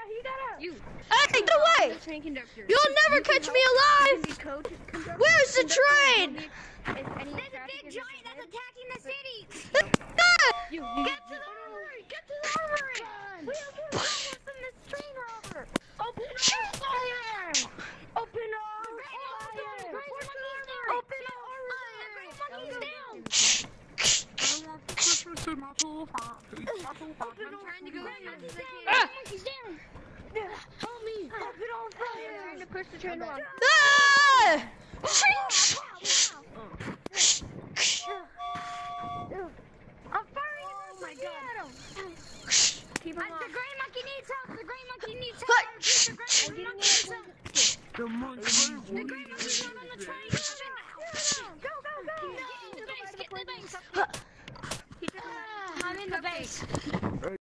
Hey, get away! You'll never catch me alive! Where's the train? There's a big giant that's attacking the city! Get Get to the armory! Get to the armory! We have more problems than this train robber! Open our fire! Open our fire! Open our armory! The great monkey's down! I'm trying to go in. Monkey's down! Help me! Open our fire! I'm trying to push the train along. Ah! I'm firing my god! Keep him on. The gray monkey needs help! The gray monkey needs help! The gray monkey needs help! The gray monkey's not on the train! Go! Get in the base! I'm in the base!